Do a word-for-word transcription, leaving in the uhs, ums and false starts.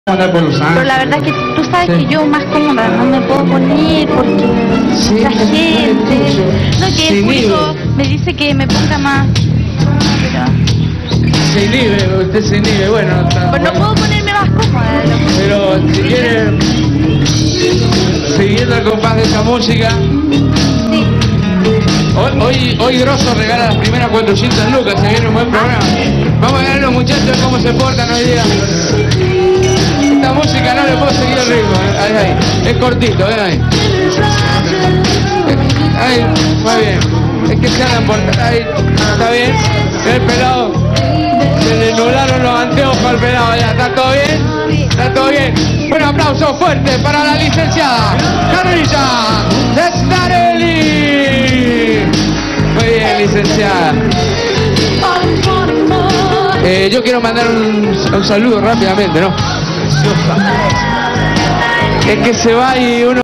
andar por Los Ángeles. Pero la verdad es que tú sabes Sí. que yo más cómoda no me puedo poner porque Sí, la pero gente, no, que se el público inhibe. me dice que me ponga más, pero, Se inhibe, usted se inhibe, bueno, está, pero no bueno. puedo ponerme más cómoda. loco. Pero si quiere, siguiendo el compás de esta música, Sí. hoy, hoy, hoy Grosso regala las primeras cuatrocientas lucas, se viene un buen programa. Vamos a ver a los muchachos cómo se portan hoy día. Esta música no le puedo seguir el ritmo, ¿eh? Ahí, ahí. Es cortito, ¿eh? Ahí. Ahí, muy bien. Es que se andan por... Ahí, está bien. El pelado. Se le nublaron los anteojos al pelado ya. ¿Está todo bien? ¿Está todo bien? Un aplauso fuerte para la licenciada Carolina Desnarelli. Muy bien, licenciada. Eh, yo quiero mandar un, un saludo rápidamente, ¿no? Es que se va y uno...